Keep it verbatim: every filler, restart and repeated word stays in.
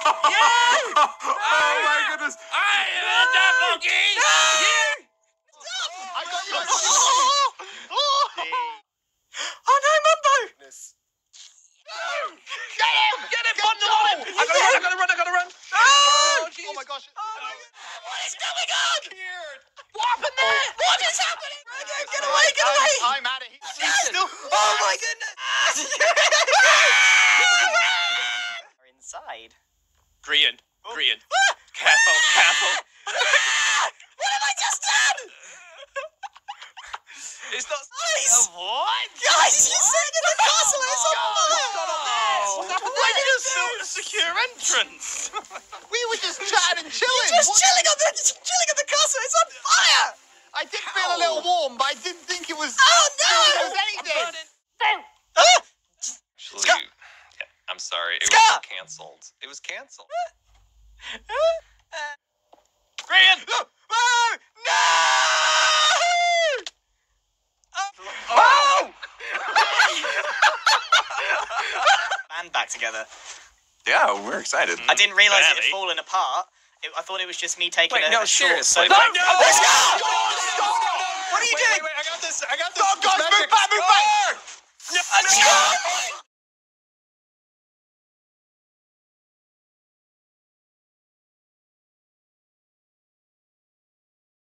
Yeah! Oh my goodness! I am the monkey! Yeah! I got you! I got you! Oh no, Mumbo! Get him! Get him, bundle on him! I gotta run, I gotta run, I gotta run! Oh, jeez. oh my gosh! Oh my God. What is going on? What happened there? What is happening? Get away, get away! I'm at it. He's still. Oh my goodness! We're inside. Grian, Grian. Careful, careful. What have I just done? It's not... Guys! What? Guys, you're sitting in the castle, it's on fire! What happened there? Why did you still a secure entrance? We were just chatting and chilling. Just What- chilling on the chilling on the castle, it's on fire! I did feel a little warm, but I didn't think it was. Oh no! It was anything. Ah! Actually, Scott! yeah, I'm sorry. It Scott! was canceled. It was canceled. Grian! Oh, no! Oh! Band back together. Yeah, we're excited. I didn't realise it had Barely. fallen apart. It, I thought it was just me taking Wait, a, no, a short seriously. solo. No, no! Let's go! What What are you doing? Wait, wait, I got this. I got this. Go, guys, This move magic. back, move back.